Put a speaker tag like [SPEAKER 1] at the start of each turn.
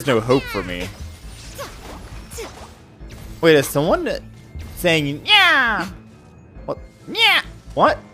[SPEAKER 1] There's no hope for me. Wait, is someone saying nyaa? What? Nyaa? What?